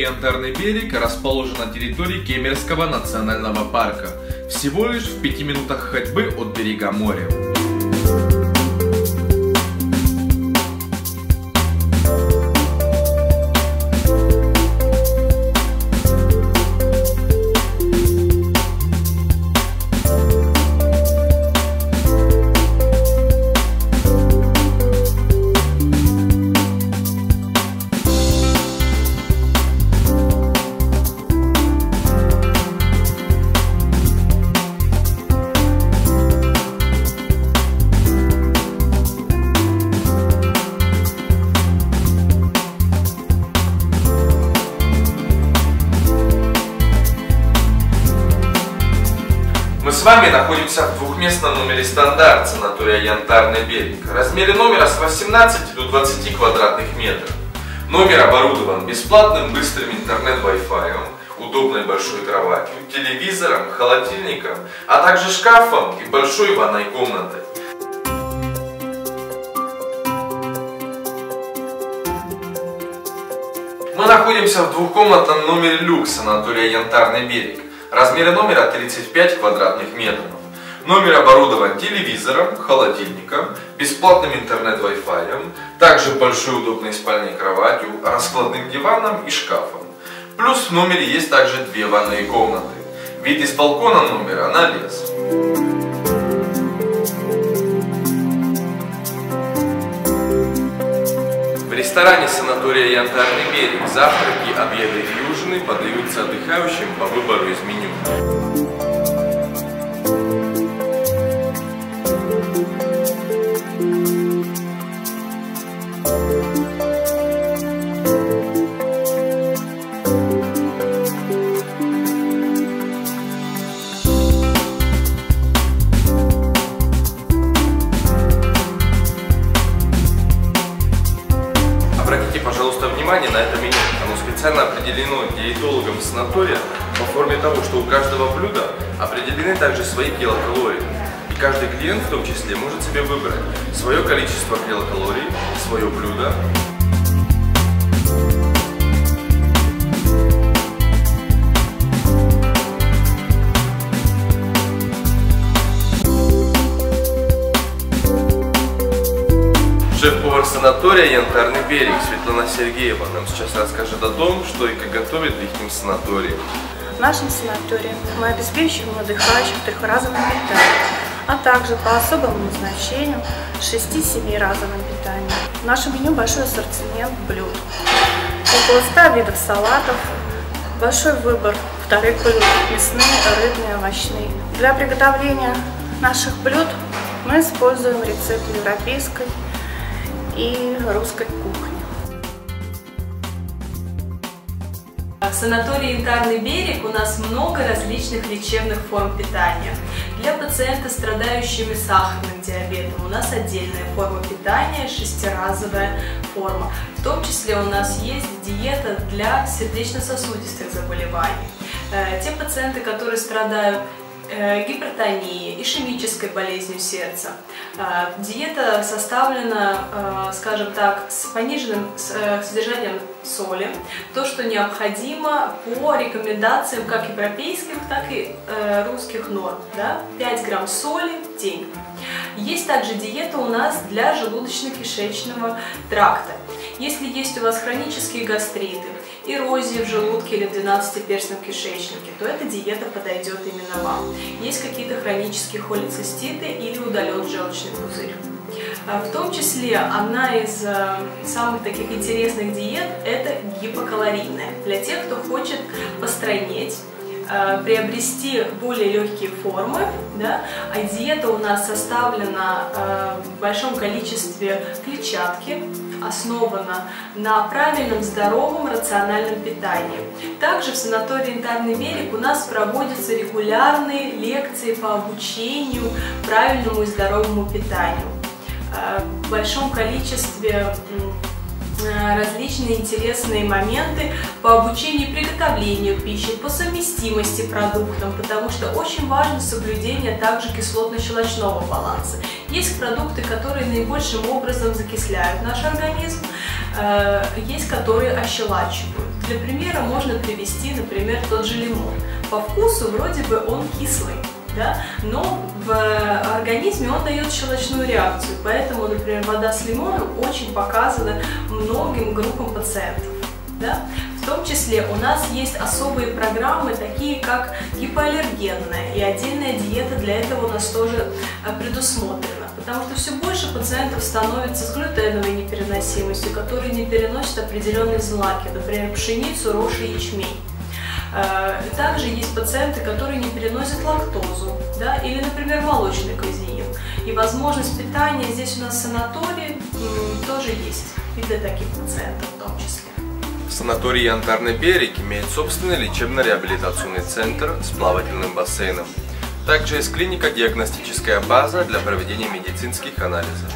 Янтарный берег расположен на территории Кемеровского национального парка, всего лишь в 5 минутах ходьбы от берега моря. Мы с вами находимся в двухместном номере стандарт санатория Янтарный берег. Размеры номера с 18 до 20 квадратных метров. Номер оборудован бесплатным быстрым интернет-Wi-Fi, удобной большой кроватью, телевизором, холодильником, а также шкафом и большой ванной комнатой. Мы находимся в двухкомнатном номере люкс санатория Янтарный берег. Размеры номера 35 квадратных метров. Номер оборудован телевизором, холодильником, бесплатным интернет-Wi-Fi, также большой удобной спальной кроватью, раскладным диваном и шкафом. Плюс в номере есть также 2 ванные комнаты. Вид из балкона номера на лес. В ресторане санатория Янтарный берег завтраки, обеды и ужины подаются отдыхающим по выбору из меню. Обратите, пожалуйста, внимание на это меню. Оно специально определено диетологом санатория по форме того, что у каждого блюда определены также свои килокалории. И каждый клиент в том числе может себе выбрать свое количество килокалорий, свое блюдо. Шеф-повар санатория Янтарный берег Светлана Сергеева нам сейчас расскажет о том, что и как готовят в их санатории. В нашем санатории мы обеспечиваем отдыхающих трехразовым питанием, а также по особому назначению 6-7-разовым питанием. В нашем меню большой ассортимент блюд, около 100 видов салатов, большой выбор вторых блюд – мясные, рыбные, овощные. Для приготовления наших блюд мы используем рецепт европейской и русской кухни. В санатории Янтарный берег у нас много различных лечебных форм питания. Для пациента, страдающими сахарным диабетом, у нас отдельная форма питания, 6-разовая форма. В том числе у нас есть диета для сердечно-сосудистых заболеваний. Те пациенты, которые страдают гипертонией, ишемической болезнью сердца. Диета составлена, скажем так, с пониженным содержанием соли, то, что необходимо по рекомендациям как европейских, так и русских норм, да? 5 грамм соли в день. Есть также диета у нас для желудочно-кишечного тракта. Если есть у вас хронические гастриты, эрозии в желудке или в 12-перстном кишечнике, то эта диета подойдет именно вам. Есть какие-то хронические холециститы или удален желчный пузырь. В том числе одна из самых таких интересных диет – это гипокалорийная. Для тех, кто хочет постройнеть, приобрести более легкие формы, да? А диета у нас составлена в большом количестве клетчатки, основана на правильном, здоровом, рациональном питании. Также в санатории Янтарный берег у нас проводятся регулярные лекции по обучению правильному и здоровому питанию. В большом количестве различные интересные моменты по обучению приготовлению пищи, по совместимости продуктов, потому что очень важно соблюдение также кислотно-щелочного баланса. Есть продукты, которые наибольшим образом закисляют наш организм, есть которые ощелачивают. Для примера можно привести, например, тот же лимон. По вкусу вроде бы он кислый, да? Но в организме он дает щелочную реакцию, поэтому, например, вода с лимоном очень показана многим группам пациентов. Да? В том числе у нас есть особые программы, такие как гипоаллергенная, и отдельная диета для этого у нас тоже предусмотрена, потому что все больше пациентов становится с глютеновой непереносимостью, которые не переносят определенные злаки, например, пшеницу, рожь и ячмень. Также есть пациенты, которые не переносят лактозу, да, или, например, молочный казеин. И возможность питания здесь у нас в санатории тоже есть, и для таких пациентов в том числе. Санаторий «Янтарный берег» имеет собственный лечебно-реабилитационный центр с плавательным бассейном. Также есть клиника-диагностическая база для проведения медицинских анализов.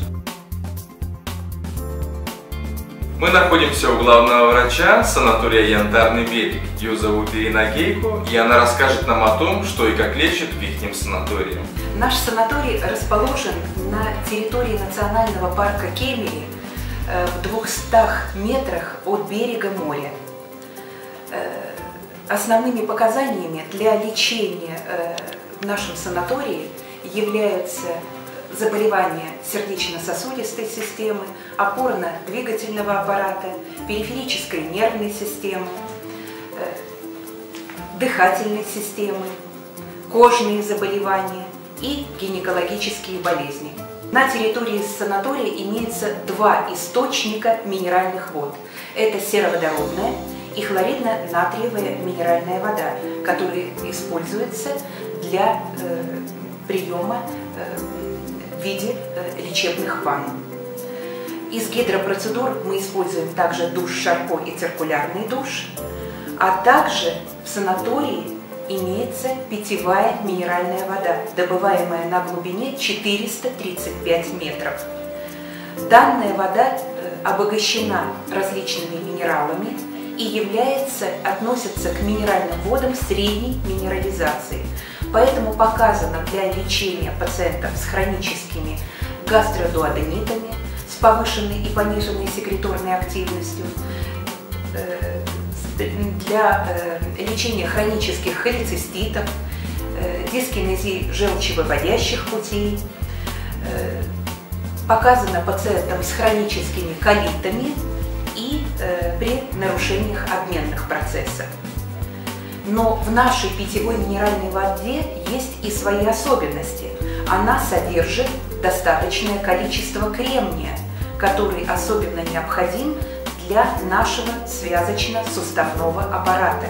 Мы находимся у главного врача санатория «Янтарный берег». Ее зовут Ирина Гейко, и она расскажет нам о том, что и как лечат в их санатории. Наш санаторий расположен на территории национального парка Кемери, в 200 метрах от берега моря. Основными показаниями для лечения в нашем санатории являются заболевания сердечно-сосудистой системы, опорно-двигательного аппарата, периферической нервной системы, дыхательной системы, кожные заболевания и гинекологические болезни. На территории санатория имеется два источника минеральных вод. Это сероводородная и хлоридно-натриевая минеральная вода, которая используется для приема в виде лечебных ванн. Из гидропроцедур мы используем также душ Шарко и циркулярный душ, а также в санатории имеется питьевая минеральная вода, добываемая на глубине 435 метров. Данная вода обогащена различными минералами и относится к минеральным водам средней минерализации. Поэтому показано для лечения пациентов с хроническими гастродуоденитами, с повышенной и пониженной секреторной активностью, для лечения хронических холециститов, дискинезии желчевыводящих путей. Показано пациентам с хроническими колитами и при нарушениях обменных процессов. Но в нашей питьевой минеральной воде есть и свои особенности. Она содержит достаточное количество кремния, который особенно необходим для нашего связочно-суставного аппарата.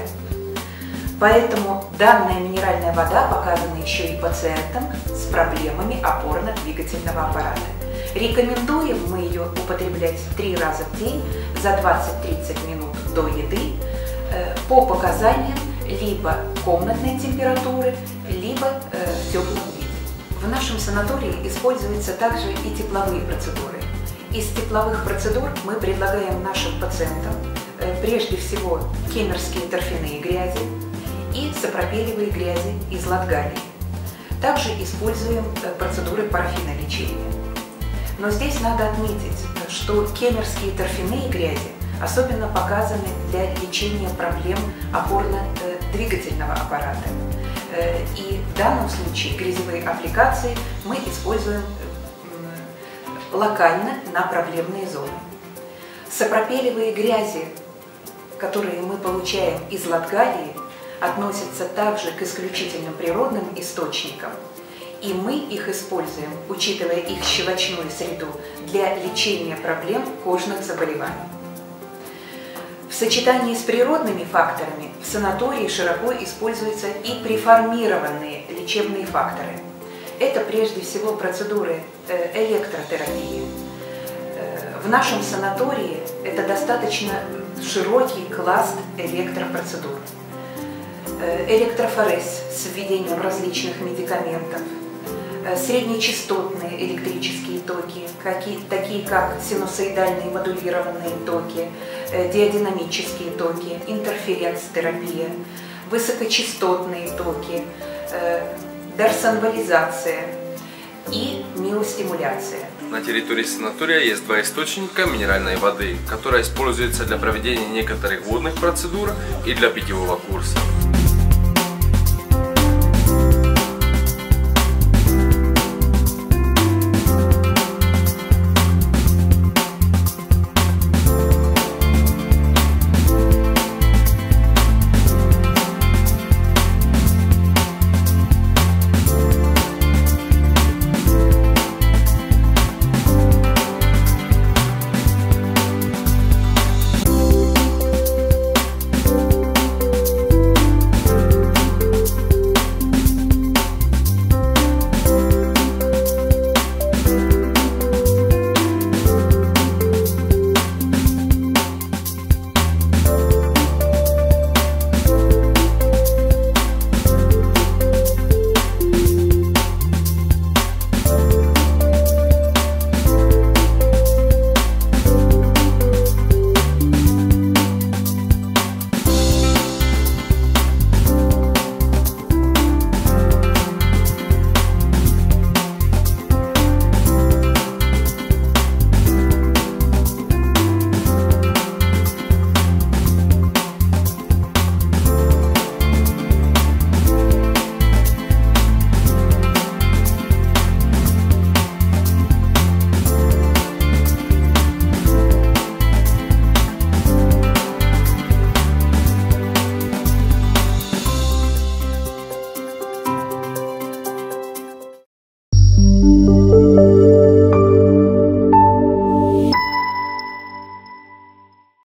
Поэтому данная минеральная вода показана еще и пациентам с проблемами опорно-двигательного аппарата. Рекомендуем мы ее употреблять 3 раза в день за 20-30 минут до еды по показаниям либо комнатной температуры, либо в теплом виде. В нашем санатории используются также и тепловые процедуры. Из тепловых процедур мы предлагаем нашим пациентам прежде всего кемерские торфяные грязи и сапропелевые грязи из Латгалии. Также используем процедуры парафинолечения. Но здесь надо отметить, что кемерские торфяные грязи особенно показаны для лечения проблем опорно-двигательного аппарата. И в данном случае грязевые аппликации мы используем локально на проблемные зоны. Сапропелевые грязи, которые мы получаем из Латгалии, относятся также к исключительно природным источникам, и мы их используем, учитывая их щелочную среду, для лечения проблем кожных заболеваний. В сочетании с природными факторами в санатории широко используются и преформированные лечебные факторы. Это прежде всего процедуры электротерапии. В нашем санатории это достаточно широкий класс электропроцедур. Электрофорез с введением различных медикаментов, среднечастотные электрические токи, такие как синусоидальные модулированные токи, диадинамические токи, интерференц-терапия, высокочастотные токи, дарсонвализация, и миостимуляция. На территории санатория есть два источника минеральной воды, которая используется для проведения некоторых водных процедур и для питьевого курса.